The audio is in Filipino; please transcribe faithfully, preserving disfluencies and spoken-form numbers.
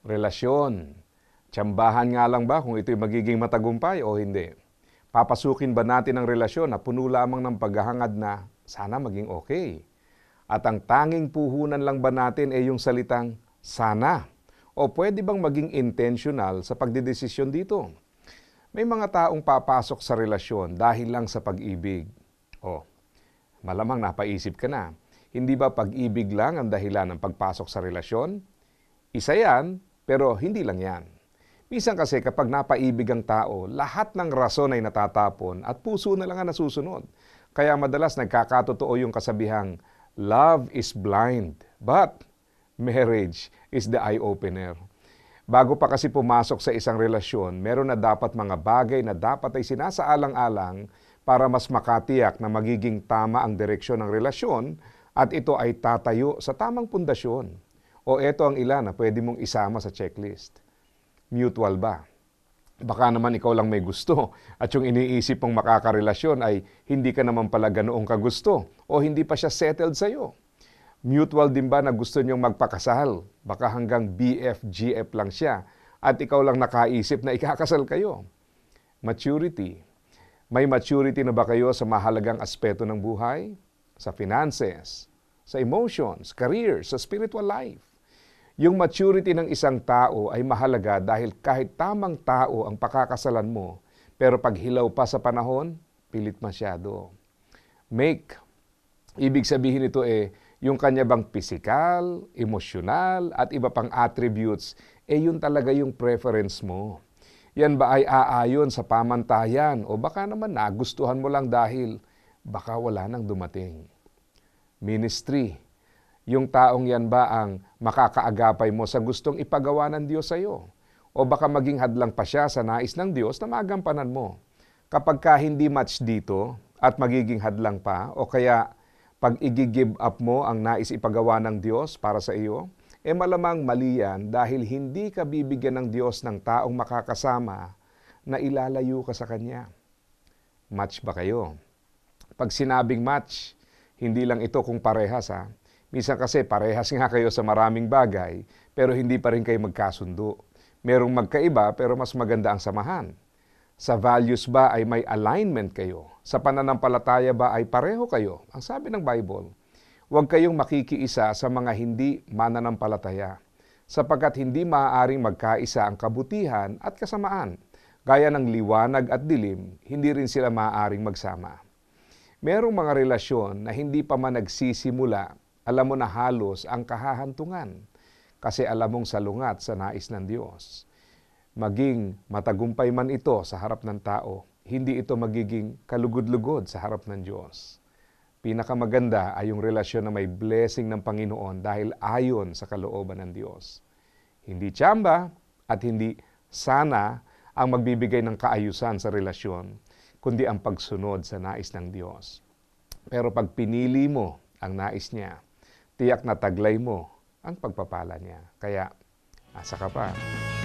Relasyon. Tsambahan nga lang ba kung ito'y magiging matagumpay o hindi? Papasukin ba natin ang relasyon na puno lamang ng paghahangad na sana maging okay? At ang tanging puhunan lang ba natin ay yung salitang sana? O pwede bang maging intentional sa pagdidesisyon dito? May mga taong papasok sa relasyon dahil lang sa pag-ibig. O, malamang napaisip ka na, hindi ba pag-ibig lang ang dahilan ng pagpasok sa relasyon? Isa yan, pero hindi lang yan. Minsan kasi kapag napaibig ang tao, lahat ng rason ay natatapon at puso na lang ang nasusunod. Kaya madalas nagkakatotoo yung kasabihang, love is blind, but marriage is the eye-opener. Bago pa kasi pumasok sa isang relasyon, meron na dapat mga bagay na dapat ay sinasaalang-alang para mas makatiyak na magiging tama ang direksyon ng relasyon at ito ay tatayo sa tamang pundasyon. O eto ang ilan na pwede mong isama sa checklist. Mutual ba? Baka naman ikaw lang may gusto at yung iniisip mong makakarelasyon ay hindi ka naman pala ganoong kagusto o hindi pa siya settled sa'yo. Mutual din ba na gusto niyong magpakasal? Baka hanggang B F G F lang siya at ikaw lang nakaisip na ikakasal kayo. Maturity. May maturity na ba kayo sa mahalagang aspeto ng buhay? Sa finances, sa emotions, career, sa spiritual life. Yung maturity ng isang tao ay mahalaga dahil kahit tamang tao ang pakakasalan mo, pero pag hilaw pa sa panahon, pilit masyado. Make. Ibig sabihin nito eh, yung kanya bang physical, emosyonal, at iba pang attributes, eh yun talaga yung preference mo. Yan ba ay aayon sa pamantayan o baka naman nagustuhan mo lang dahil baka wala nang dumating. Ministry. Yung taong yan ba ang makakaagapay mo sa gustong ipagawa ng Diyos sa iyo? O baka maging hadlang pa siya sa nais ng Diyos na magampanan mo? Kapag ka hindi match dito at magiging hadlang pa o kaya pag i-give up mo ang nais ipagawa ng Diyos para sa iyo, eh malamang mali yan dahil hindi ka bibigyan ng Diyos ng taong makakasama na ilalayo ka sa Kanya. Match ba kayo? Pag sinabing match, hindi lang ito kung parehas ha. Minsan kasi parehas nga kayo sa maraming bagay, pero hindi pa rin kayo magkasundo. Merong magkaiba pero mas maganda ang samahan. Sa values ba ay may alignment kayo? Sa pananampalataya ba ay pareho kayo? Ang sabi ng Bible, huwag kayong makikiisa sa mga hindi mananampalataya, sapagkat hindi maaaring magkaisa ang kabutihan at kasamaan. Gaya ng liwanag at dilim, hindi rin sila maaaring magsama. Merong mga relasyon na hindi pa man nagsisimula, alam mo na halos ang kahahantungan kasi alam mong salungat sa nais ng Diyos. Maging matagumpay man ito sa harap ng tao, hindi ito magiging kalugod-lugod sa harap ng Diyos. Pinakamaganda ay yung relasyon na may blessing ng Panginoon dahil ayon sa kalooban ng Diyos. Hindi tsamba at hindi sana ang magbibigay ng kaayusan sa relasyon, kundi ang pagsunod sa nais ng Diyos. Pero pag pinili mo ang nais niya, tiyak na taglay mo ang pagpapala niya. Kaya, asa ka pa.